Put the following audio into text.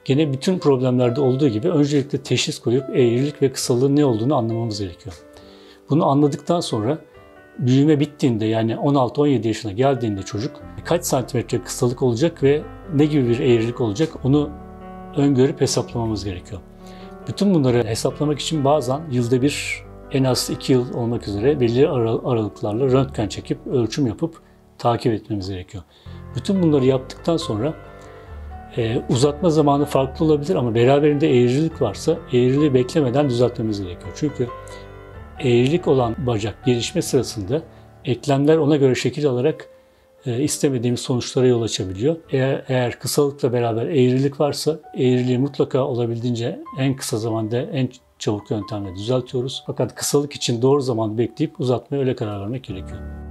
Gene bütün problemlerde olduğu gibi öncelikle teşhis koyup eğrilik ve kısalığın ne olduğunu anlamamız gerekiyor. Bunu anladıktan sonra büyüme bittiğinde, yani 16-17 yaşına geldiğinde çocuk kaç santimetre kısalık olacak ve ne gibi bir eğrilik olacak onu öngörüp hesaplamamız gerekiyor. Bütün bunları hesaplamak için bazen yılda bir, en az 2 yıl olmak üzere belirli aralıklarla röntgen çekip ölçüm yapıp takip etmemiz gerekiyor. Bütün bunları yaptıktan sonra uzatma zamanı farklı olabilir ama beraberinde eğrilik varsa eğriliği beklemeden düzeltmemiz gerekiyor. Çünkü eğrilik olan bacak gelişme sırasında eklemler ona göre şekil alarak istemediğimiz sonuçlara yol açabiliyor. Eğer kısalıkla beraber eğrilik varsa eğriliği mutlaka olabildiğince en kısa zamanda en çabuk yöntemle düzeltiyoruz. Fakat kısalık için doğru zaman bekleyip uzatmaya öyle karar vermek gerekiyor.